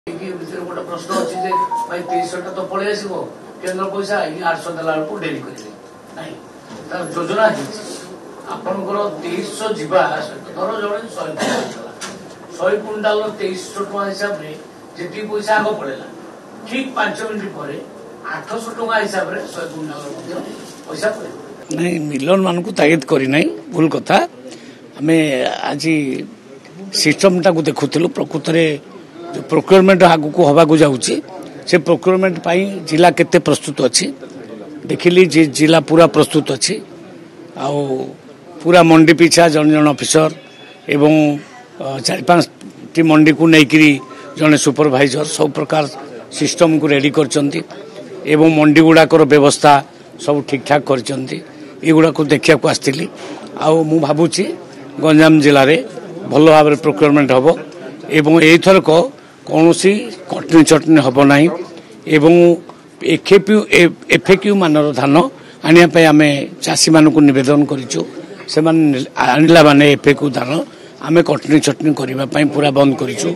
गोटे प्रश्न अच्छी भाई 2300 तो पलि आसो केन्द्र पैसा 800 देला डेरी करेंगे ना तार योजना आपंकर 2300 जीवा धर जो 100 कुंटाल 2300 टका हिसाब से जी पैसा आग पड़ेगा ठीक 5 मिनिट पर 800 टका हिसाब से 100 कुंटाल पैसा पड़े नहीं मिलन मान को तागिद करना भूल कथा आम आज सिस्टम टाक देखुलु प्रकृत में जो प्रोक्योरमेंट आगक हवा जाऊँगी से प्रोक्योरमेंट जिला केते प्रस्तुत अच्छी देखिली जिला पूरा प्रस्तुत अच्छी आउ पूरा मंडी पिछा जन जन ऑफिसर एवं 4-5 मंडी को लेकर जड़े सुपरवाइजर सब प्रकार सिस्टम को रेडी करचंती एवं मंडी गुड़ाकर व्यवस्था सब ठीक ठाक करगुड़ा को देखा आसती आउ मु भावुची गंजाम जिले में भल भाव प्रोक्योरमेंट हम एवं एथरक कौन सी कटनी चटनी हम ना एवं एफएक्यू मानर धान आने आम चाषी मान नवेदन करूँ से आनला माने एफएक्यू धान आम कटनी चटनी करने पूरा बंद करूँ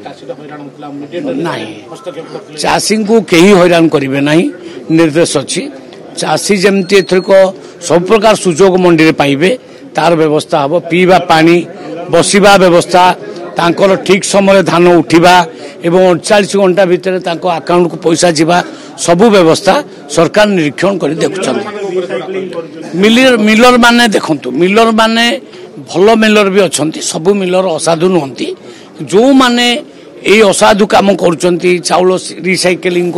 चाषी को कहीं हैरान करेंगे ना निर्देश अच्छी चाषी जमती एथरक सब प्रकार सुजोग मंडी में पाइबे तार व्यवस्था हम पीवा पानी बसवा व्यवस्था तांकर ठीक समय धान उठा एवं 48 घंटा भितर अकाउंट को पैसा जीवा सबू व्यवस्था सरकार निरीक्षण कर देखुं मिलर माने देखंतु मिलर माने भल मिलर भी अच्छा सबू मिलर असाधु नुहति जो माने ये असाधु काम कर चाउल रिसाइकेलिंग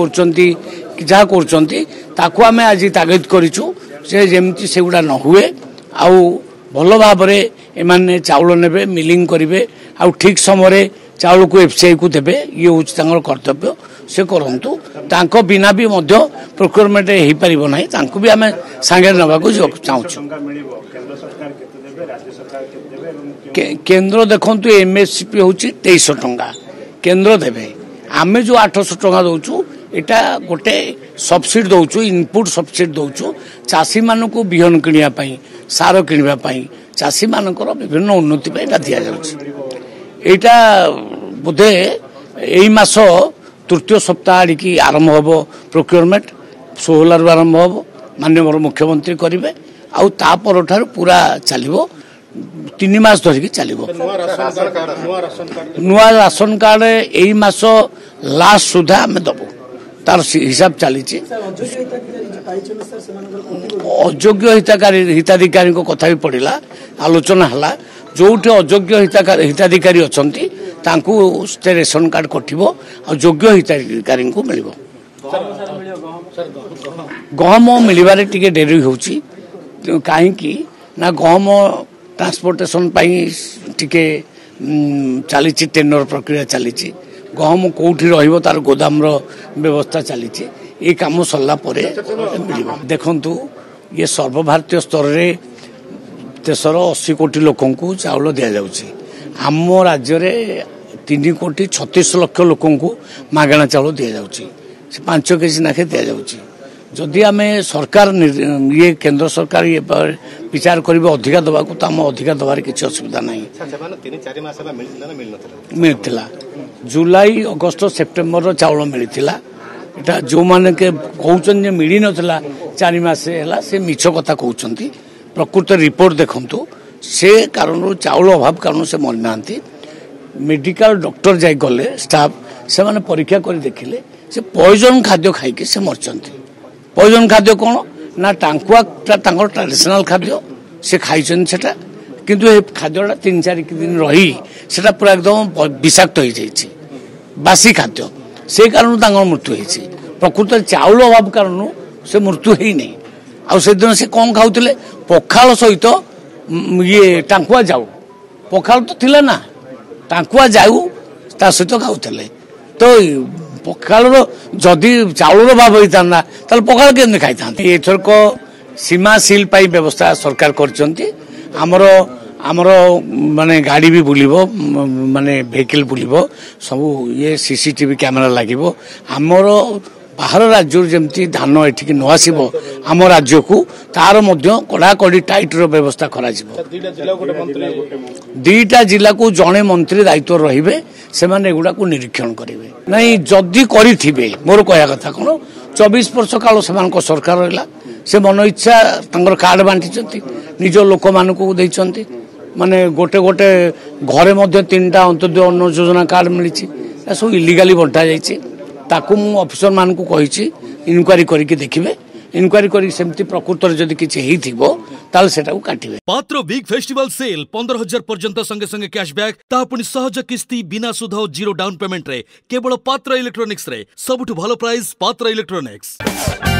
कर आज तागिद करूँ से जमती से गुड़ा न हुए आउ भल भाव एमाने चाउल नेबे मिलिंग करेंगे आउ ठीक समय चाउल को एफसीआई को देवे ये हूँ कर्तव्य से करूँ तांको बिना भी प्रोक्योरमेंट हो पार ना भी आम सांगे नवाक चाहूँ केन्द्र देखु एमएसपी हूँ 2300 टंका केन्द्र देवे आम जो 800 टंका दौचु एटा गोटे सब्सिडी दौचु इनपुट सब्सिडी दौचु चाषी मान को बिहन किणापी सार किणापी चाषी मानकर विभिन्न उन्नति दि जाटा बोधे यही मास तृतीय सप्ताह आड़िकी आरंभ हम प्रोक्योरमेंट 16 आरंभ हम माननीय मुख्यमंत्री करेंगे आउ तापर ठार पूरा चलो 3 मास धरिकी चलो नुआ राशन कार्ड यही मास लास्ट सुधा आम दबू तार हिसाब चली अयोग्य हिताधिकारी कथा भी पड़ा आलोचना है जो अयोग्य हिताधिकारी अच्छा रेशन कार्ड कटो और योग्य हिताधिकारी को मिल गहम मिलबार टी डेरी हो कहीं ना गहम ट्रांसपोर्टेशन टी चली टेंडर प्रक्रिया चली गहम कौटी तार गोदाम व्यवस्था चली ये कम सरला देखु ये सर्वभारतीय स्तर में देशर 80 कोटी लोक चाउल दि जाऊँगी आम राज्य में 3 कोटी 36 लाख लोक मागणा चाउल दि जाऊँगी 5 केजी नाखे दि जाऊँगी जदि आम सरकार ये केंद्र सरकार ये विचार करेंगे अधिका दवा तो आम अधिका दबार किसी असुविधा ना मिलता जुलाई अगस्त सेप्टेम्बर चाउल मिलता एटा जो माने के कहउछन जे मिली नथला 4 मास हैला से मिछ कथा कहउछन प्रकृत रिपोर्ट देखंतु से कारण चाउल अभाव कारण से मर नांती मेडिकल डॉक्टर जाय गले स्टाफ से माने परीक्षा कर देखिले से पॉइजन खाद्य खाई के से मरचंती पॉइजन खाद्य कोन ना टांकुआ तांकर ट्रेडिशनल खाद्य से खाइछन सेटा किंतु ए खाद्यटा 3-4 दिन रही सेटा पूरा एकदम विषाक्त हो जाइछि बासी खाद्य से कारण तांकर मृत्यु होइछि प्रकृत चाउल अभाव कारण से मृत्यु है नहीं आ से दिन से कौन खाऊले पखाल सहित ये टांकुआ जाऊ पखाल तो थिला ना टांकुआ जाऊ ता सहित खाऊले तो पखाल जदि चाउल अभाव होता ताल पखाल के खाई था एथरक सीमा सील पाई व्यवस्था सरकार करचंती हमरो आमर माने गाड़ी भी बुलिबो माने वेहिकल बुलिबो सब ये सीसीटीवी कैमेरा लागिबो आमर बाहर राज्य जमती धान एठिक न आसिबो आम राज्य को तार कड़ाकड़ी टाइटर व्यवस्था करा दीटा जिला को जड़े मंत्री दायित्व रहिबे से एगुड़ा को निरीक्षण करेंगे नहीं जदि करिथिबे मोर कहया कथा कौन 24 वर्ष काल से सरकार रहा से मन इच्छा कार्ड बांटी निज लोक मान माने गोटे गोटे घरे मध्य 3टा अंत्योदय अन्न योजना कार्ड मिली सब इलिगाली बंटा जाकू मु ऑफिसर मान को कही इनक्वारी करके देखिए इनक्वारी करी सेमती प्रकृत जदि किछि हेइथिबो ताल सेटा को काटिबे। पात्र बिग फेस्टिवल सेल 15,000 पर्यंत संगे संगे कैशबैक ता पुनी सहज किस्ती बिना सुध और जीरो डाउन पेमेंट रे केवल पात्र इलेक्ट्रॉनिक्स रे सबुठ भलो प्राइस पात्र इलेक्ट्रॉनिक्स।